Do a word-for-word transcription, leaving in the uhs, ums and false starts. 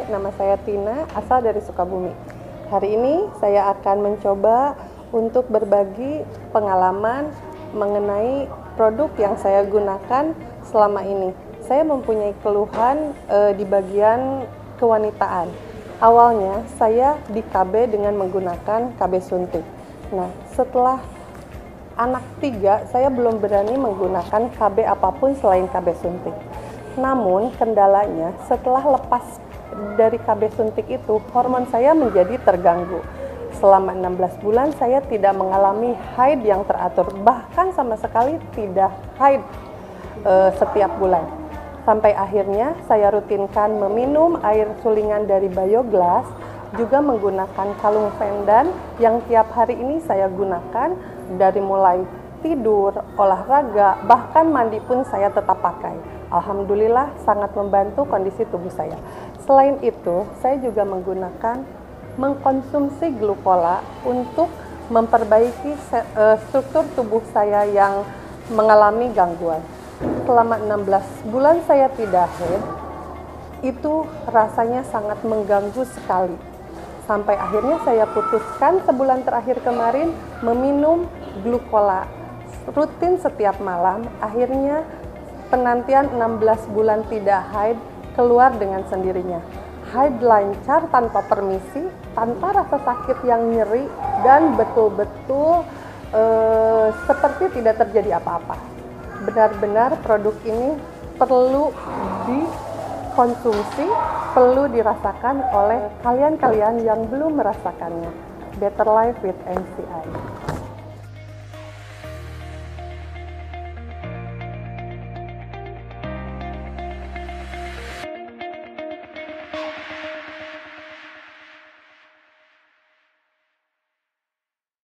nama saya Tina, asal dari Sukabumi. Hari ini saya akan mencoba untuk berbagi pengalaman mengenai produk yang saya gunakan selama ini. Saya mempunyai keluhan e, di bagian kewanitaan. Awalnya saya di K B dengan menggunakan K B suntik. Nah, setelah anak tiga, saya belum berani menggunakan K B apapun selain K B suntik. Namun kendalanya setelah lepas dari K B suntik itu, hormon saya menjadi terganggu. Selama enam belas bulan saya tidak mengalami haid yang teratur, bahkan sama sekali tidak haid e, setiap bulan. Sampai akhirnya saya rutinkan meminum air sulingan dari Bioglass, juga menggunakan kalung Vendan yang tiap hari ini saya gunakan dari mulai tidur, olahraga, bahkan mandi pun saya tetap pakai. Alhamdulillah sangat membantu kondisi tubuh saya. Selain itu, saya juga menggunakan mengkonsumsi glukola untuk memperbaiki struktur tubuh saya yang mengalami gangguan. Selama enam belas bulan saya tidak haid, itu rasanya sangat mengganggu sekali. Sampai akhirnya saya putuskan sebulan terakhir kemarin meminum glukola rutin setiap malam. Akhirnya penantian enam belas bulan tidak haid keluar dengan sendirinya. Haid lancar tanpa permisi, tanpa rasa sakit yang nyeri, dan betul-betul eh, seperti tidak terjadi apa-apa. Benar-benar produk ini perlu dikonsumsi, perlu dirasakan oleh kalian-kalian yang belum merasakannya. Better Life with M C I.